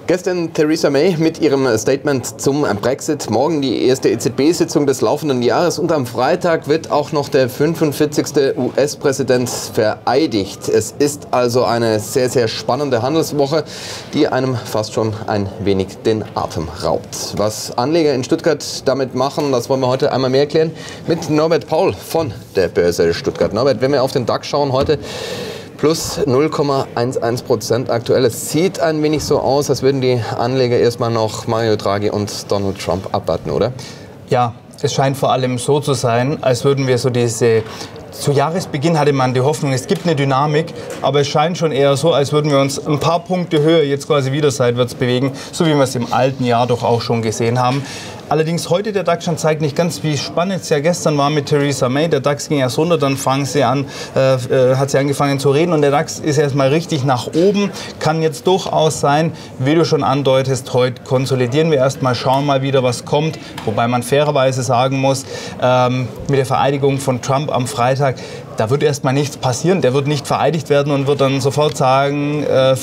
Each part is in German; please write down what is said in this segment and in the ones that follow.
Gestern Theresa May mit ihrem Statement zum Brexit, morgen die erste EZB-Sitzung des laufenden Jahres und am Freitag wird auch noch der 45. US-Präsident vereidigt. Es ist also eine sehr, sehr spannende Handelswoche, die einem fast schon ein wenig den Atem raubt. Was Anleger in Stuttgart damit machen, das wollen wir heute einmal mehr erklären mit Norbert Paul von der Börse Stuttgart. Norbert, wenn wir auf den DAX schauen heute, plus 0,11% aktuell. Es sieht ein wenig so aus, als würden die Anleger erstmal noch Mario Draghi und Donald Trump abwarten, oder? Ja, es scheint vor allem so zu sein, als würden wir so zu Jahresbeginn hatte man die Hoffnung, es gibt eine Dynamik, aber es scheint schon eher so, als würden wir uns ein paar Punkte höher jetzt quasi wieder seitwärts bewegen, so wie wir es im alten Jahr doch auch schon gesehen haben. Allerdings heute der DAX schon zeigt nicht ganz, wie spannend es ja gestern war mit Theresa May. Der DAX ging erst runter, dann hat sie angefangen zu reden und der DAX ist erstmal richtig nach oben. Kann jetzt durchaus sein, wie du schon andeutest, heute konsolidieren wir erstmal, schauen mal wieder, was kommt. Wobei man fairerweise sagen muss, mit der Vereidigung von Trump am Freitag, da wird erstmal nichts passieren. Der wird nicht vereidigt werden und wird dann sofort sagen,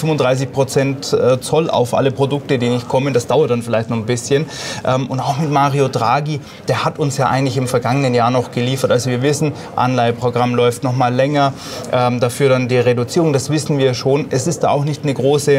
35% Zoll auf alle Produkte, die nicht kommen. Das dauert dann vielleicht noch ein bisschen. Und auch mit Mario Draghi, der hat uns ja eigentlich im vergangenen Jahr noch geliefert. Also wir wissen, Anleiheprogramm läuft noch mal länger. Dafür dann die Reduzierung, das wissen wir schon. Es ist da auch nicht eine große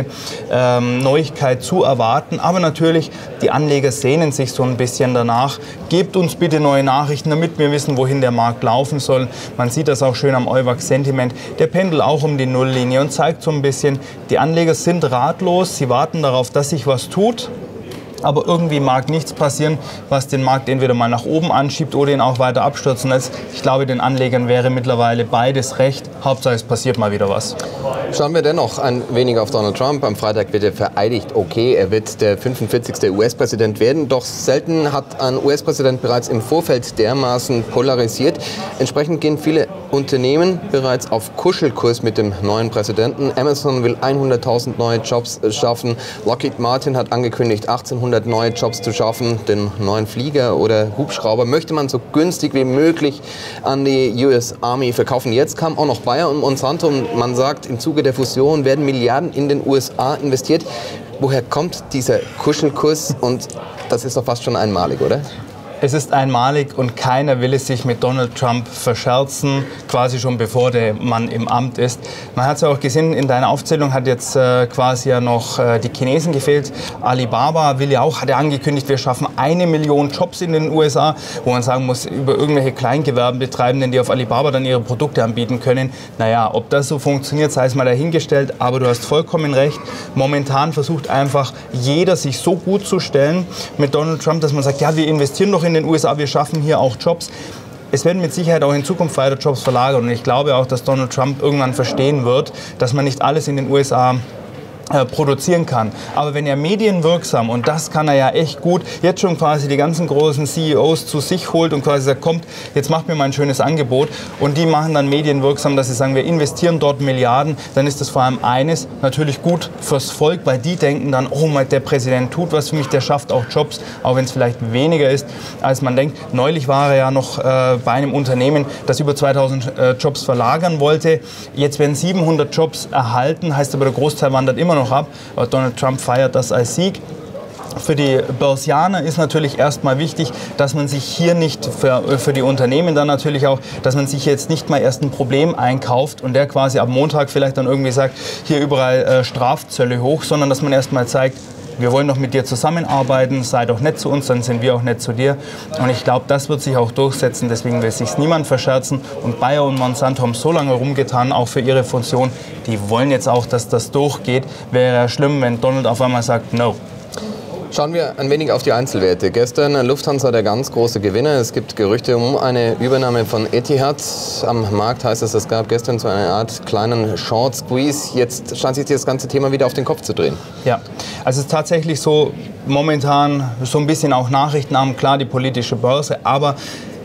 Neuigkeit zu erwarten. Aber natürlich, die Anleger sehnen sich so ein bisschen danach. Gebt uns bitte neue Nachrichten, damit wir wissen, wohin der Markt laufen soll. Man sieht das auch schön am Euwax-Sentiment. Der pendelt auch um die Nulllinie und zeigt so ein bisschen, die Anleger sind ratlos. Sie warten darauf, dass sich was tut. Aber irgendwie mag nichts passieren, was den Markt entweder mal nach oben anschiebt oder ihn auch weiter abstürzen lässt. Ich glaube, den Anlegern wäre mittlerweile beides recht. Hauptsache, es passiert mal wieder was. Schauen wir dennoch ein wenig auf Donald Trump. Am Freitag wird er vereidigt. Okay, er wird der 45. US-Präsident werden. Doch selten hat ein US-Präsident bereits im Vorfeld dermaßen polarisiert. Entsprechend gehen viele Unternehmen bereits auf Kuschelkurs mit dem neuen Präsidenten. Amazon will 100.000 neue Jobs schaffen. Lockheed Martin hat angekündigt, 1800 neue Jobs zu schaffen. Den neuen Flieger oder Hubschrauber möchte man so günstig wie möglich an die US Army verkaufen. Jetzt kam auch noch Bayer und Monsanto und man sagt, im Zuge der Fusion werden Milliarden in den USA investiert. Woher kommt dieser Kuschelkurs? Und das ist doch fast schon einmalig, oder? Es ist einmalig und keiner will es sich mit Donald Trump verscherzen, quasi schon bevor der Mann im Amt ist. Man hat es ja auch gesehen, in deiner Aufzählung hat jetzt quasi ja noch die Chinesen gefehlt. Alibaba hat ja angekündigt, wir schaffen 1 Million Jobs in den USA, wo man sagen muss, über irgendwelche Kleingewerbebetreibenden, die auf Alibaba dann ihre Produkte anbieten können. Naja, ob das so funktioniert, sei es mal dahingestellt, aber du hast vollkommen recht. Momentan versucht einfach jeder, sich so gut zu stellen mit Donald Trump, dass man sagt, ja, wir investieren doch in den USA, wir schaffen hier auch Jobs. Es werden mit Sicherheit auch in Zukunft weiter Jobs verlagert und ich glaube auch, dass Donald Trump irgendwann verstehen wird, dass man nicht alles in den USA produzieren kann. Aber wenn er medienwirksam, und das kann er ja echt gut, jetzt schon quasi die ganzen großen CEOs zu sich holt und quasi sagt, kommt, jetzt macht mir mal ein schönes Angebot und die machen dann medienwirksam, dass sie sagen, wir investieren dort Milliarden, dann ist das vor allem eines, natürlich gut fürs Volk, weil die denken dann, oh mein, der Präsident tut was für mich, der schafft auch Jobs, auch wenn es vielleicht weniger ist, als man denkt. Neulich war er ja noch bei einem Unternehmen, das über 2000 Jobs verlagern wollte. Jetzt werden 700 Jobs erhalten, heißt aber, der Großteil wandert immer noch ab. Aber Donald Trump feiert das als Sieg. Für die Börsianer ist natürlich erstmal wichtig, dass man sich hier nicht, für die Unternehmen dann natürlich auch, dass man sich jetzt nicht mal erst ein Problem einkauft und der quasi ab Montag vielleicht dann irgendwie sagt, hier überall Strafzölle hoch, sondern dass man erstmal zeigt, wir wollen doch mit dir zusammenarbeiten, sei doch nett zu uns, dann sind wir auch nett zu dir. Und ich glaube, das wird sich auch durchsetzen, deswegen will sich niemand verscherzen. Und Bayer und Monsanto haben so lange rumgetan, auch für ihre Fusion. Die wollen jetzt auch, dass das durchgeht. Wäre ja schlimm, wenn Donald auf einmal sagt, no. Schauen wir ein wenig auf die Einzelwerte. Gestern Lufthansa der ganz große Gewinner. Es gibt Gerüchte um eine Übernahme von Etihad. Am Markt heißt es gab gestern so eine Art kleinen Short Squeeze. Jetzt scheint sich das ganze Thema wieder auf den Kopf zu drehen. Ja, also es ist tatsächlich so momentan so ein bisschen auch Nachrichtenarm, klar die politische Börse, aber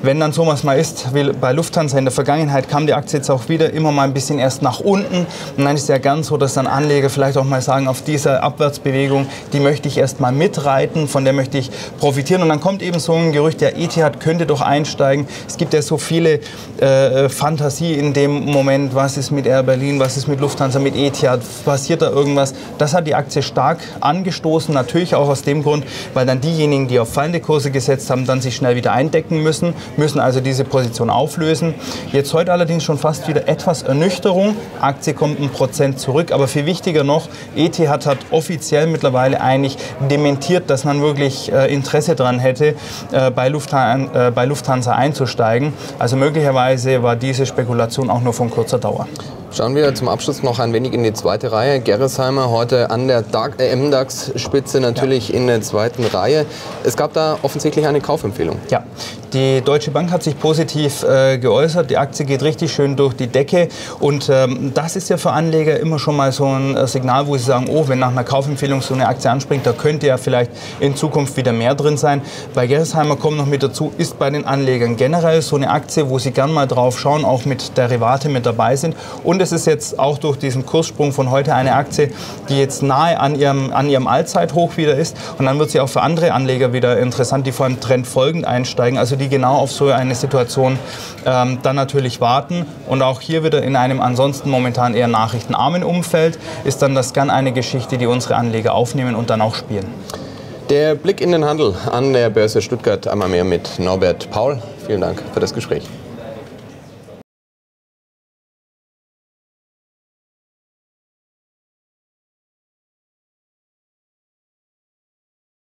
wenn dann sowas mal ist, wie bei Lufthansa in der Vergangenheit, kam die Aktie jetzt auch wieder immer mal ein bisschen erst nach unten. Und dann ist es ja gern so, dass dann Anleger vielleicht auch mal sagen, auf dieser Abwärtsbewegung, die möchte ich erst mal mitreiten, von der möchte ich profitieren. Und dann kommt eben so ein Gerücht, der Etihad könnte doch einsteigen. Es gibt ja so viele Fantasie in dem Moment, was ist mit Air Berlin, was ist mit Lufthansa, mit Etihad, passiert da irgendwas. Das hat die Aktie stark angestoßen, natürlich auch aus dem Grund, weil dann diejenigen, die auf fallende Kurse gesetzt haben, dann sich schnell wieder eindecken müssen also diese Position auflösen. Jetzt heute allerdings schon fast wieder etwas Ernüchterung. Aktie kommt 1% zurück, aber viel wichtiger noch, Etihad hat offiziell mittlerweile eigentlich dementiert, dass man wirklich Interesse daran hätte, bei Lufthansa einzusteigen. Also möglicherweise war diese Spekulation auch nur von kurzer Dauer. Schauen wir zum Abschluss noch ein wenig in die zweite Reihe. Gerresheimer heute an der MDAX-Spitze, natürlich in der zweiten Reihe. Es gab da offensichtlich eine Kaufempfehlung. Ja, die Deutsche Bank hat sich positiv geäußert. Die Aktie geht richtig schön durch die Decke. Und das ist ja für Anleger immer schon mal so ein Signal, wo sie sagen, oh, wenn nach einer Kaufempfehlung so eine Aktie anspringt, da könnte ja vielleicht in Zukunft wieder mehr drin sein. Bei Gerresheimer kommt noch mit dazu, ist bei den Anlegern generell so eine Aktie, wo sie gern mal drauf schauen, auch mit Derivate mit dabei sind. Und es ist jetzt auch durch diesen Kurssprung von heute eine Aktie, die jetzt nahe an ihrem Allzeithoch wieder ist. Und dann wird sie auch für andere Anleger wieder interessant, die vor allem trendfolgend einsteigen, also die genau auf so eine Situation dann natürlich warten. Und auch hier wieder in einem ansonsten momentan eher nachrichtenarmen Umfeld ist dann das gern eine Geschichte, die unsere Anleger aufnehmen und dann auch spielen. Der Blick in den Handel an der Börse Stuttgart, einmal mehr mit Norbert Paul. Vielen Dank für das Gespräch.